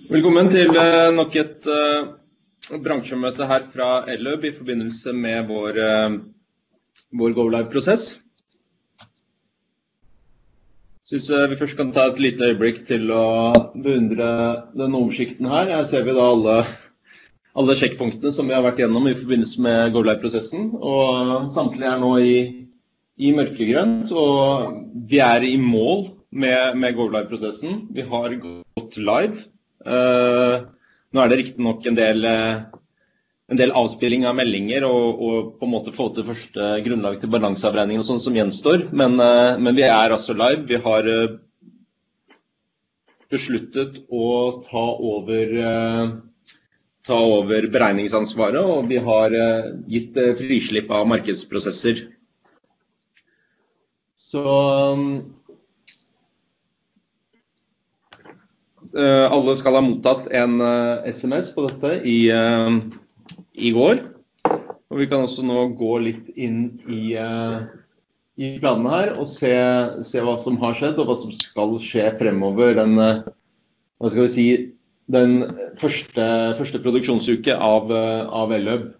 Velkommen til nok et bransjemøte her fra Elløb i forbindelse med vår GoLive-prosess. Synes vi først kan ta et lite øyeblikk til å beundre den oversikten her. Her ser vi da alle sjekkpunktene som vi har vært gjennom i forbindelse med GoLive-prosessen, og samtlige nå i mørkegrønt, og vi i mål med GoLive-prosessen. Vi har gått live. Nå det riktig nok en del avspilling av meldinger og på en måte få til første grunnlag til balanseavregning og sånn som gjenstår, men vi altså live. Vi har besluttet å ta over beregningsansvaret, og vi har gitt frislipp av markedsprosesser. Så alle skal ha mottatt en SMS på dette i går, og vi kan også nå gå litt inn i planene her og se hva som har skjedd og hva som skal skje fremover den første produksjonsuke av Elløb.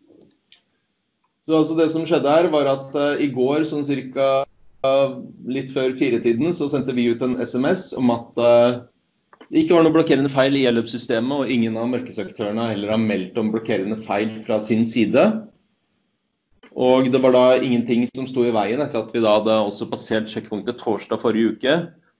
Så altså det som skjedde her var at i går, sånn cirka litt før 4-tiden, så sendte vi ut en SMS om at det ikke var noe blokkerende feil i Elløb-systemet, og ingen av markedsaktørene heller har meldt om blokkerende feil fra sin side. Og det var da ingenting som stod i veien etter at vi da hadde også passert sjekkpunktet torsdag forrige uke,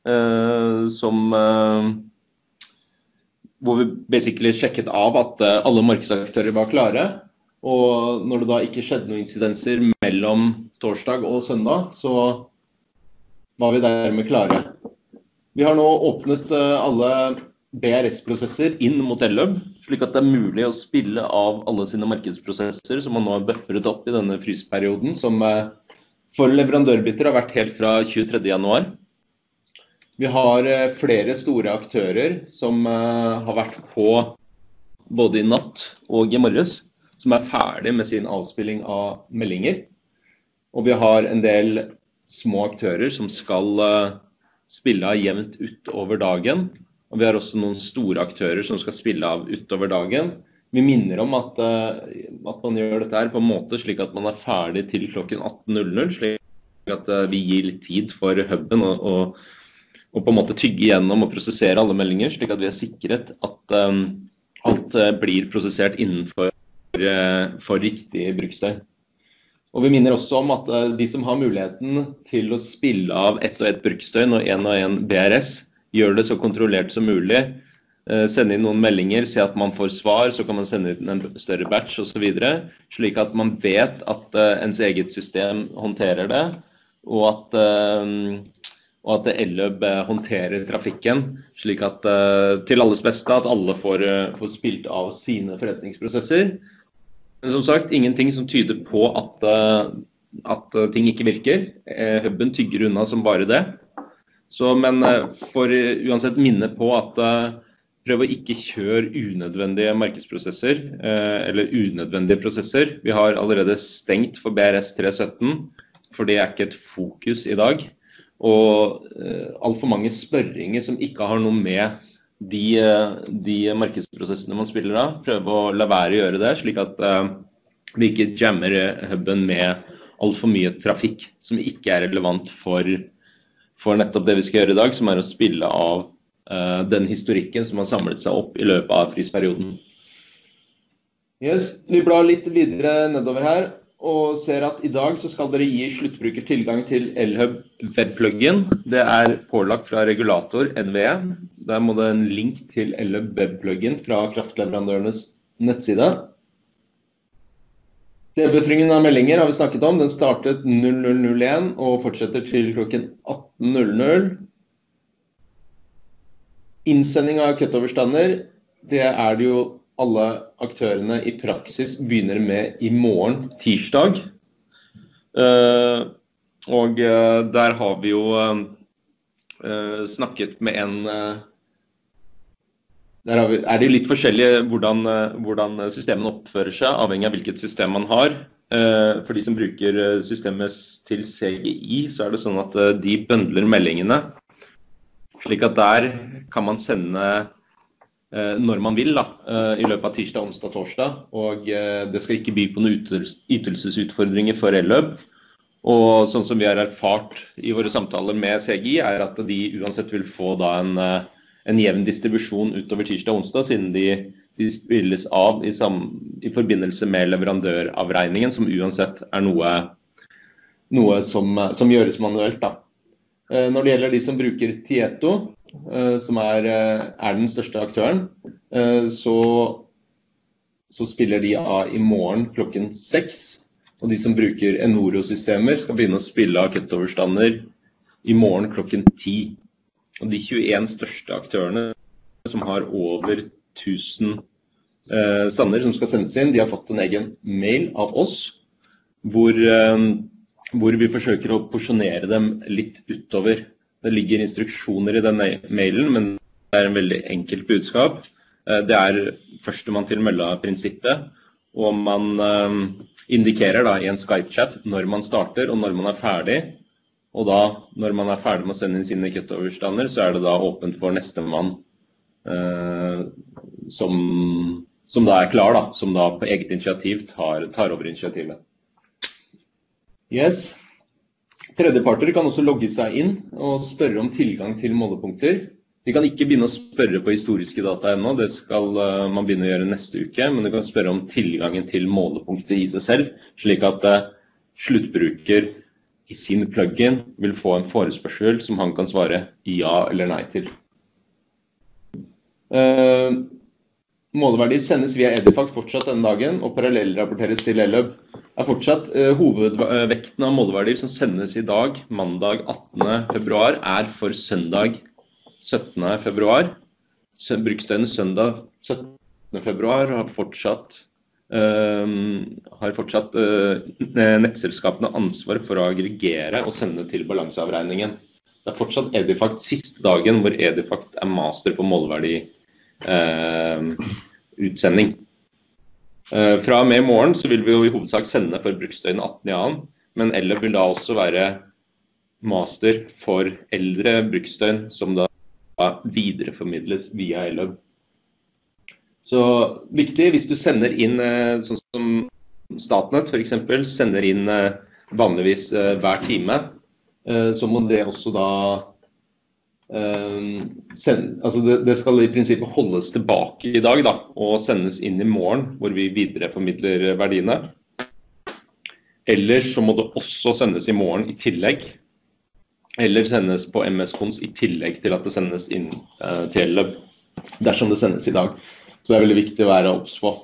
hvor vi basically sjekket av at alle markedsaktører var klare. Og når det da ikke skjedde noen incidenser mellom torsdag og søndag, så var vi dermed klare. Vi har nå åpnet alle BRS-prosesser inn mot Elløb, slik at det mulig å spille av alle sine markedsprosesser som man nå har bufferet opp i denne frysperioden, som for leverandørbytter har vært helt fra 23. januar. Vi har flere store aktører som har vært på både i natt og i morges, som ferdig med sin avspilling av meldinger. Og vi har en del små aktører som skal spille av jevnt utover dagen, og vi har også noen store aktører som skal spille av utover dagen. Vi minner om at man gjør dette her på en måte slik at man ferdig til klokken 18:00, slik at vi gir litt tid for hubben og på en måte tygge gjennom og prosessere alle meldinger, slik at vi sikret at alt blir prosessert innenfor for riktig bruksstøy. Og vi minner også om at de som har muligheten til å spille av ett og ett bruksdøgn og en BRS, gjør det så kontrollert som mulig. Sende inn noen meldinger, se at man får svar, så kan man sende inn en større batch og så videre, slik at man vet at ens eget system håndterer det, og at Elløb håndterer trafikken, slik at til alles beste at alle får spilt av sine forretningsprosesser. Men som sagt, ingenting som tyder på at ting ikke virker. Hubben tygger unna som bare det. Men for uansett minne på at prøv å ikke kjøre unødvendige markedsprosesser, eller unødvendige prosesser. Vi har allerede stengt for BRS 317, for det ikke et fokus i dag. Og alt for mange spørringer som ikke har noe med de markedsprosessene man spiller av, prøve å la være å gjøre det, slik at vi ikke jammer hubben med alt for mye trafikk som ikke relevant for nettopp det vi skal gjøre i dag, som å spille av den historikken som har samlet seg opp i løpet av frysperioden. Yes, vi blar litt videre nedover her, og ser at i dag så skal dere gi sluttbruker tilgang til Ellhub webplugin. Det pålagt fra regulator NVE. Der må det en link til Ellhub webplugin fra kraftleverandørenes nettside. Debuffringen av meldinger har vi snakket om. Den startet 00:01 og fortsetter til klokken 18:00. Innsending av cutoverstander, det det jo alle aktørene i praksis begynner med i morgen, tirsdag. Og der har vi jo snakket med der det jo litt forskjellig hvordan systemene oppfører seg, avhengig av hvilket system man har. For de som bruker systemet til CGI, så det sånn at de bøndler meldingene, slik at der kan man sende når man vil da, i løpet av tirsdag, onsdag, torsdag, og det skal ikke by på noen ytelsesutfordringer for Elløb. Og sånn som vi har erfart i våre samtaler med CGI, at de uansett vil få da en jevn distribusjon utover tirsdag og onsdag, siden de spilles av i forbindelse med leverandøravregningen, som uansett noe som gjøres manuelt da. Når det gjelder de som bruker Tieto, som den største aktøren, så spiller de av i morgen klokken 6. Og de som bruker Enoro-systemer skal begynne å spille av cutover-stander i morgen klokken 10. Og de 21 største aktørene som har over 1000 stander som skal sendes inn, de har fått en egen mail av oss, hvor vi forsøker å porsjonere dem litt utover. Det ligger instruksjoner i denne mailen, men det en veldig enkelt budskap. Det førstemann til mølla-prinsippet, og man indikerer da i en Skype-chat når man starter og når man ferdig. Og da, når man ferdig med å sende inn sine cutover-stander, så det da åpent for nestemann som da klar, da, som da på eget initiativ tar over initiativet. Yes. Tredjeparter kan også logge seg inn og spørre om tilgang til målepunkter. De kan ikke begynne å spørre på historiske data ennå, det skal man begynne å gjøre neste uke, men du kan spørre om tilgangen til målepunkter i seg selv, slik at sluttbruker i sin plugin vil få en forespørsel som han kan svare ja eller nei til. Måleverdier sendes via Edifact fortsatt denne dagen, og parallellrapporteres til Elløb. Fortsatt hovedvekten av måleverdier som sendes i dag, mandag 18. februar, for søndag 17. februar. Bruksdøgnet søndag 17. februar har fortsatt nettselskapene ansvar for å aggregere og sende til balanseavregningen. Det fortsatt Edifact siste dagen hvor Edifact master på måleverdi utsending. Fra og med i morgen så vil vi jo i hovedsak sende for bruksdøgnet 18. Men Elløb vil da også være master for eldre bruksdøgn som da videreformidles via Elløb. Så viktig, hvis du sender inn, sånn som Statnett for eksempel, sender inn vanligvis hver time, så må det også da, det skal i prinsippet holdes tilbake i dag da, og sendes inn i morgen, hvor vi videreformidler verdiene. Ellers så må det også sendes i morgen i tillegg, eller sendes på MS-kons i tillegg til at det sendes inn til Elløb, dersom det sendes i dag. Så det veldig viktig å være obs på.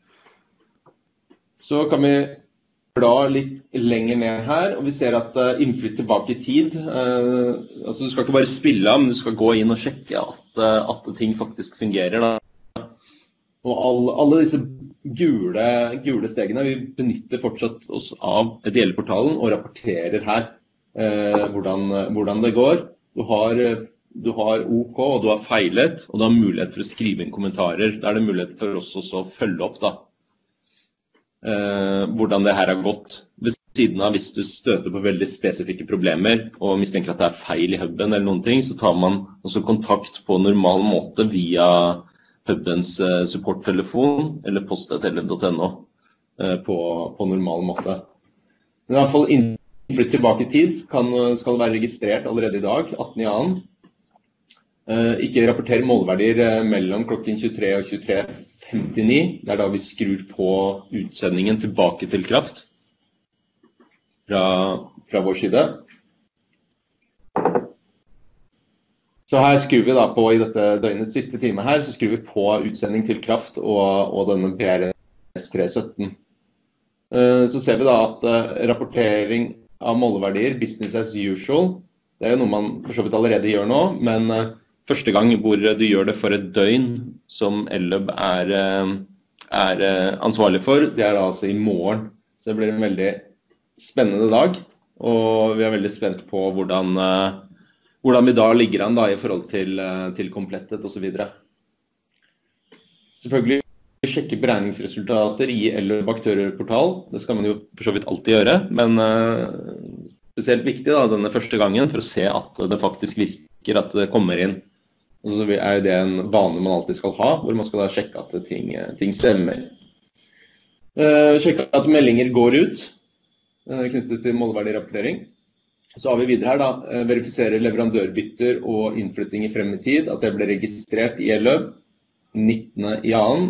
Så kan vi bla litt lenger ned her, og vi ser at innflytt tilbake i tid, altså du skal ikke bare spille av, men du skal gå inn og sjekke at ting faktisk fungerer da. Og alle disse gule stegene, vi benytter fortsatt oss av Delportalen og rapporterer her hvordan det går. Du har OK, og du har feilet, og du har mulighet for å skrive inn kommentarer. Da det mulighet for oss også å følge opp da, hvordan det her har gått. Ved siden av hvis du støter på veldig spesifikke problemer, og mistenker at det feil i huben eller noen ting, så tar man også kontakt på normal måte via hubens supporttelefon, eller post.elløb.no på normal måte. Men i hvert fall innflytt tilbake i tid skal være registrert allerede i dag, 18. Ikke rapportere måleverdier mellom klokken 23 og 23.59. Det da vi skrur på utsendingen tilbake til kraft fra vår side. Så her skrur vi da på, i dette døgnets siste time her, så skrur vi på utsending til kraft og denne PRS 317. Så ser vi da at rapportering av måleverdier, business as usual, det jo noe man for så vidt allerede gjør nå, men første gang hvor du gjør det for et døgn som Elløb ansvarlig for, det da altså i morgen. Så det blir en veldig spennende dag, og vi veldig spent på hvordan vi da ligger an da, i forhold til komplettet og så videre. Selvfølgelig sjekke beregningsresultater i Elløb aktørportal, det skal man jo for så vidt alltid gjøre, men spesielt viktig da, denne første gangen for å se at det faktisk virker, at det kommer inn Og så er jo det en vane man alltid skal ha, hvor man skal da sjekke at ting stemmer. Sjekke at meldinger går ut, knyttet til måleverdirapportering. Så har vi videre her da, verifisere leverandørbytter og innflytting i frem i tid, at det ble registrert i ELØB 19. i annen.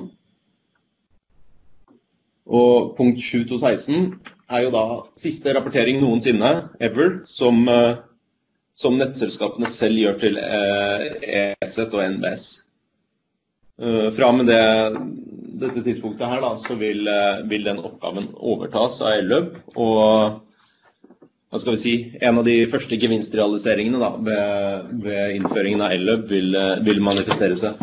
Og punkt 7.2.16 er jo da siste rapportering noensinne, ever, som nettselskapene selv gjør til ESET og NBS. Fra med dette tidspunktet her da, så vil den oppgaven overtas av ELØB, og hva skal vi si, en av de første gevinstrealiseringene da, ved innføringen av ELØB vil manifestere seg.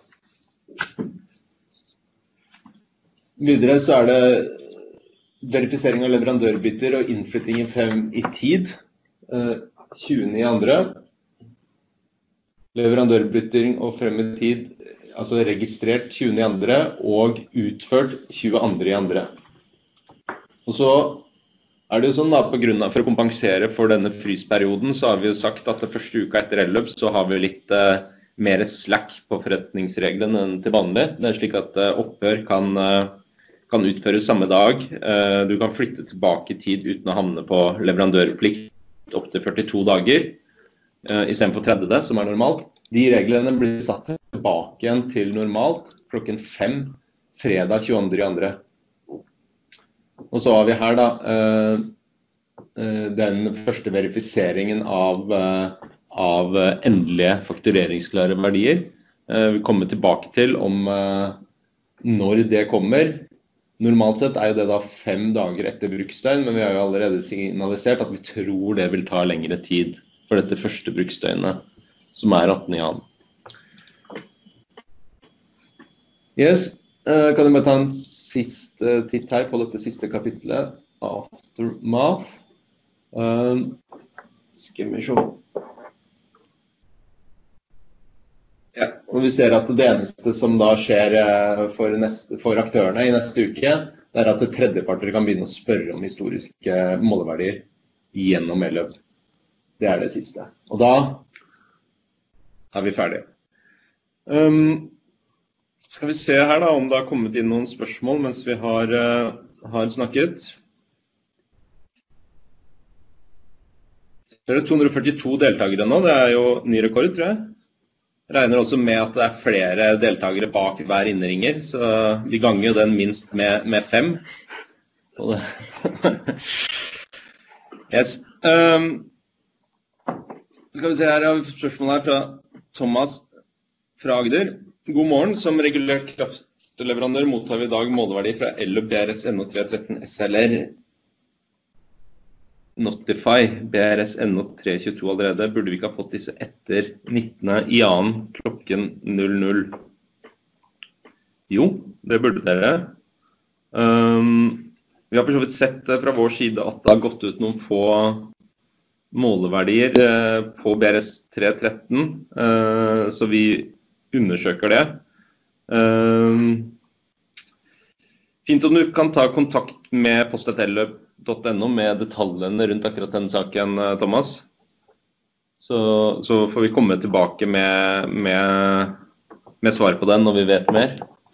Videre så er det verifisering av leverandørbytter og innflytting frem i tid, 20. i andre. Leverandørbytter og frem i tid, altså registrert 20. i andre og utført 22. i andre. Og så er det jo sånn da, for å kompensere for denne frysperioden, så har vi jo sagt at det første uka etter ELØB så har vi litt mer slack på forretningsreglene enn til vanlig. Det er slik at opphør kan utføres samme dag. Du kan flytte tilbake i tid uten å havne på leverandørplikt opp til 42 dager, i stedet for 30, som er normalt. De reglene blir satt tilbake igjen til normalt klokken 5, fredag 22. i andre. Og så har vi her da den første verifiseringen av endelige faktureringsklare verdier. Vi kommer tilbake til om når det kommer. Normalt sett er jo det da 5 dager etter bruksdøgn, men vi har jo allerede signalisert at vi tror det vil ta lengre tid for dette første bruksdøgnet, som er 18. i annen. Yes. Kan du bare ta en siste titt her på dette siste kapitlet, Aftermath. Skal vi se. Ja, og vi ser at det eneste som da skjer for aktørene i neste uke, det er at tredjeparter kan begynne å spørre om historiske måleverdier gjennom ELØB. Det er det siste. Og da er vi ferdige. Skal vi se her da, om det har kommet inn noen spørsmål mens vi har snakket. Så er det 242 deltakere nå, det er jo ny rekord, tror jeg. Jeg regner også med at det er flere deltakere bak hver innringer, så vi ganger jo den minst med 5. Yes. Skal vi se, her har vi spørsmål her fra Thomas fra Agder. God morgen, som regulert kraftleverandør mottar vi i dag måleverdi fra ELØB BRS NO313 SLR. Notify BRS NO322 allerede. Burde vi ikke ha fått disse etter 19. i annen klokken 00? Jo, det burde dere. Vi har for så vidt sett fra vår side at det har gått ut noen få måleverdier på BRS 313, så vi undersøker det. Fint om du kan ta kontakt med post.elløb.no med detaljene rundt akkurat denne saken, Thomas. Så får vi komme tilbake med svar på den når vi vet mer.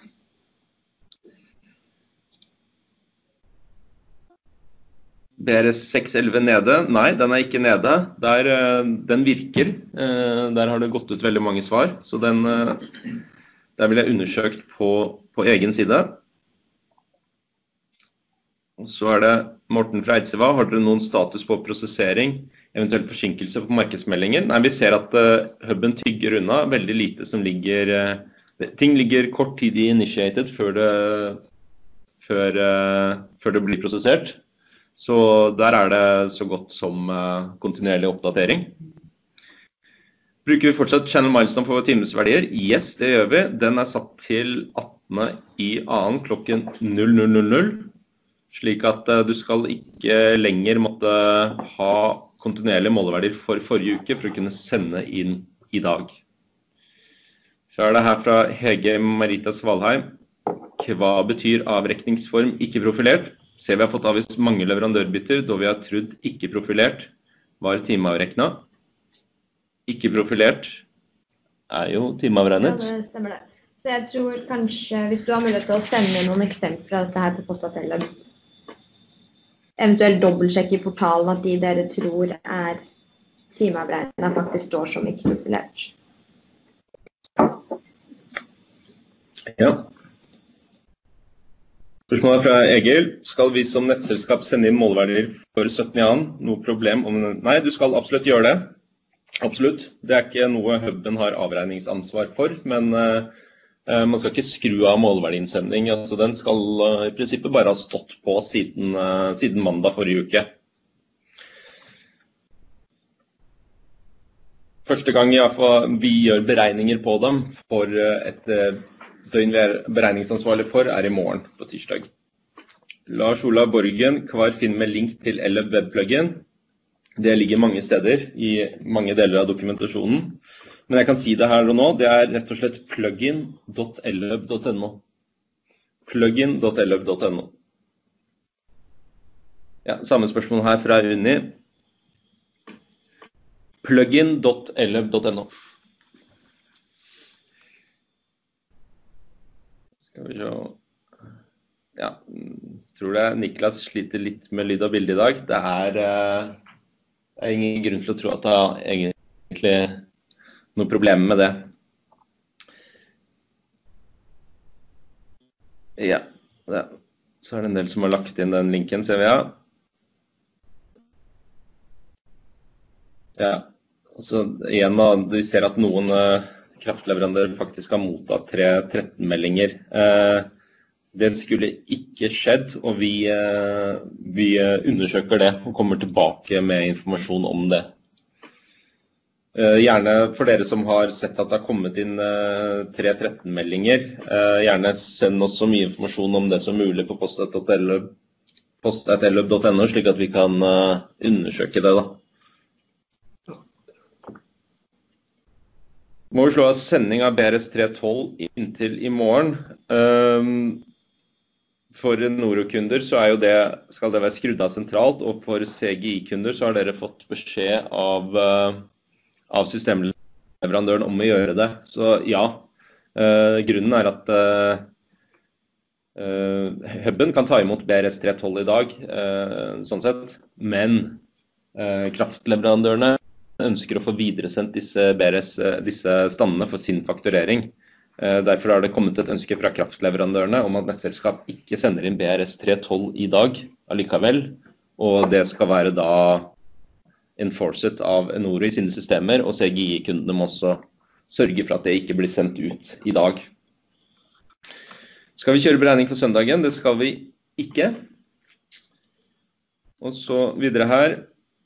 BRS 611 nede? Nei, den er ikke nede. Den virker. Der har det gått ut veldig mange svar. Så der vil jeg undersøkt på egen side. Og så er det Morten fra Eidseva. Har dere noen status på prosessering, eventuelt forsinkelse på markedsmeldinger? Nei, vi ser at hubben tygger unna. Veldig lite som ligger... Ting ligger kort tid i initiated før det blir prosessert. Så der er det så godt som kontinuerlig oppdatering. Bruker vi fortsatt channel milestone for timesverdier? Yes, det gjør vi. Den er satt til 18. i annen klokken 00:00. Slik at du skal ikke lenger måtte ha kontinuerlige måleverdier for forrige uke for å kunne sende inn i dag. Så er det her fra Hege Marita Svalheim. Hva betyr avrekningsform ikke profilert? Ser vi har fått avvist mange leverandørbytter, da vi har trodd ikke profilert var timeavrekna. Ikke profilert er jo timeavregnet. Ja, det stemmer det. Så jeg tror kanskje, hvis du har mulighet til å sende noen eksempler av dette her på Post.lab, eventuelt dobbeltsjekke i portalen at de dere tror er timeavregnet faktisk står som ikke profilert. Ja. Spørsmålet fra Egil. Skal vi som nettselskap sende inn målverdier for 17. Noe problem om... Nei, du skal absolutt gjøre det. Absolutt. Det er ikke noe Hubben har avregningsansvar for, men man skal ikke skru av målverdiinnsending. Altså, den skal i prinsippet bare ha stått på siden mandag forrige uke. Første gang vi gjør beregninger på dem for et døgn vi er beregningsansvarlig for, er i morgen på tirsdag. Lars Olav Borgen, hva finner med link til Ellub webplugin? Det ligger mange steder i mange deler av dokumentasjonen. Men jeg kan si det her og nå, det er rett og slett plugin.ellub.no. Plugin.ellub.no. Ja, samme spørsmål her fra Unni. Plugin.ellub.no. Skal vi se. Ja, tror det Niklas sliter litt med lyd og bilde i dag. Det er ingen grunn til å tro at det er egentlig noe problem med det. Ja, så er det en del som har lagt inn den linken, ser vi. Ja, altså igjen da, vi ser at noen kraftleverandører faktisk har mottatt 313-meldinger. Det skulle ikke skjedd, og vi undersøker det og kommer tilbake med informasjon om det. Gjerne for dere som har sett at det har kommet inn 313-meldinger, gjerne send oss så mye informasjon om det som mulig på post.ellub.no, slik at vi kan undersøke det da. Må vi slå av sending av BRS 312 inntil i morgen. For Noro-kunder så er jo skal det være skrudd av sentralt, og for CGI-kunder så har dere fått beskjed av systemleverandøren om å gjøre det. Så ja, grunnen er at Hubben kan ta imot BRS 312 i dag, sånn sett, men kraftleverandørene ønsker å få videresendt disse standene for sin fakturering. Derfor har det kommet et ønske fra kraftleverandørene om at nettselskap ikke sender inn BRS 312 i dag allikevel, og det skal være da enforcet av Enoro i sine systemer, og CGI-kundene må også sørge for at det ikke blir sendt ut i dag. Skal vi kjøre beregning for søndagen? Det skal vi ikke. Og så videre her.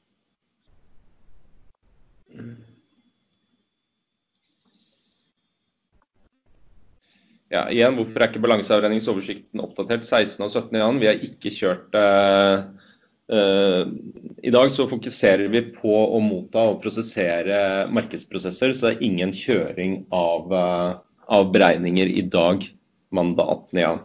Ja, igjen, hvorfor er ikke balanseavregningsoversikten oppdatert 16. og 17. Vi har ikke kjørt i dag så fokuserer vi på å motta og prosessere markedsprosesser, så det er ingen kjøring av beregninger i dag, mandag 18.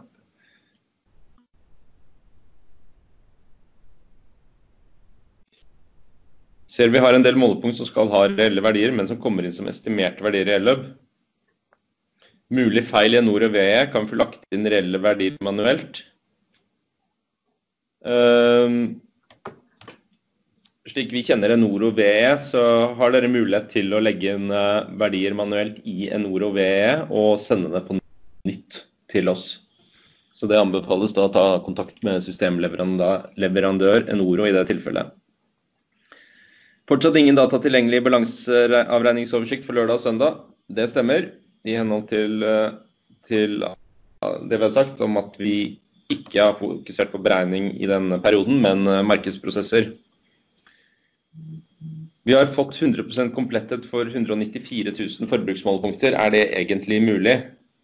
Ser vi har en del målepunkt som skal ha reelle verdier, men som kommer inn som estimerte verdier i Ellub. Mulig feil i Enoro VE kan vi få lagt inn reelle verdier manuelt. Slik vi kjenner Enoro VE, så har dere mulighet til å legge inn verdier manuelt i Enoro VE og sende det på nytt til oss. Så det anbefales da å ta kontakt med systemleverandør Enoro i det tilfellet. Fortsatt ingen data tilgjengelig i balanseavregningsoversikt for lørdag og søndag. Det stemmer, i henhold til det vi har sagt om at vi ikke har fokusert på beregning i denne perioden, men markedsprosesser. Vi har fått 100% komplettet for 194 000 forbruksmålepunkter. Er det egentlig mulig?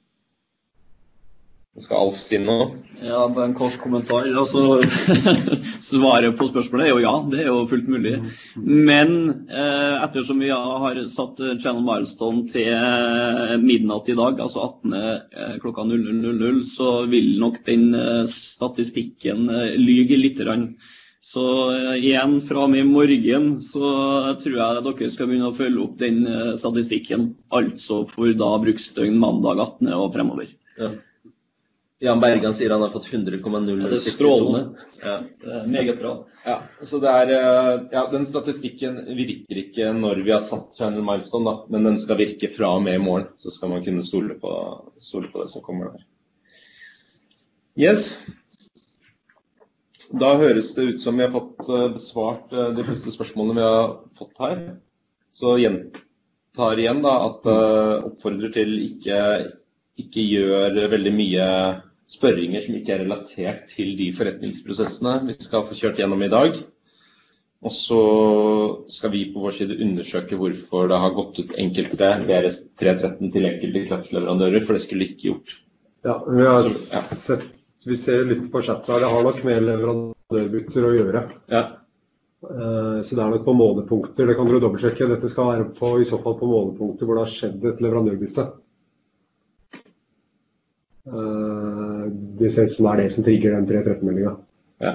Skal Alf si noe? Ja, bare en kort kommentar. Altså, svaret på spørsmålet er jo ja, det er jo fullt mulig. Men ettersom vi har satt channel milestone til midnatt i dag, altså 18 klokka 00:00, så vil nok den statistikken lyge litt. Så igjen, fra og med i morgen, så tror jeg dere skal begynne å følge opp den statistikken. Altså for da bruksdøgn mandag 18. og fremover. Ja. Jan Bergan sier han har fått 100,0. Det er strålende. Ja, det er meget bra. Ja, så den statistikken virker ikke når vi har satt Channel Milestone, da, men den skal virke fra og med i morgen, så skal man kunne stole på det som kommer der. Yes. Da høres det ut som vi har fått besvart de fleste spørsmålene vi har fått her. Så gjentar igjen da at oppfordrer til ikke gjør veldig mye spørringer som ikke er relatert til de forretningsprosessene vi skal få kjørt gjennom i dag. Og så skal vi på vår side undersøke hvorfor det har gått ut enkelte VRS313 til enkelte kraftleverandører, for det skulle ikke gjort. Ja, vi ser litt på chatten her, det har nok med leverandørbytter å gjøre. Ja. Så det er nok på målepunkter, det kan dere dobbeltsjekke. Dette skal være i så fall på målepunkter hvor det har skjedd et leverandørbytte. Det ser ut som det er det som trigger den 313-meldingen. Ja.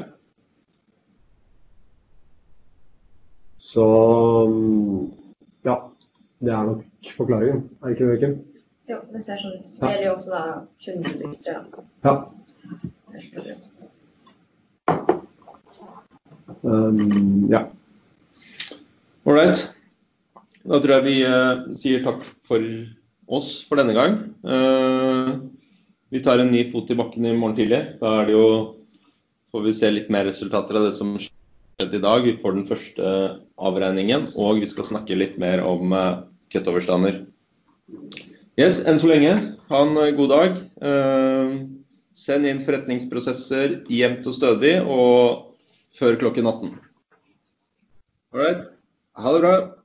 Så, ja, det er nok forklaringen, er ikke det, Kim? Jo, det ser sånn ut. Det gjelder jo også da kundebytte. Ja. Ja. Alright. Da tror jeg vi sier takk for oss for denne gang. Vi tar en ny fot i bakken i morgen tidlig. Da er det jo, får vi se litt mer resultater av det som skjedde i dag. Vi får den første avregningen, og vi skal snakke litt mer om cutoverstander. Yes, enn så lenge. Ha en god dag. Send inn forretningsprosesser jevnt og stødig, og før klokken 18. Alright. Ha det bra.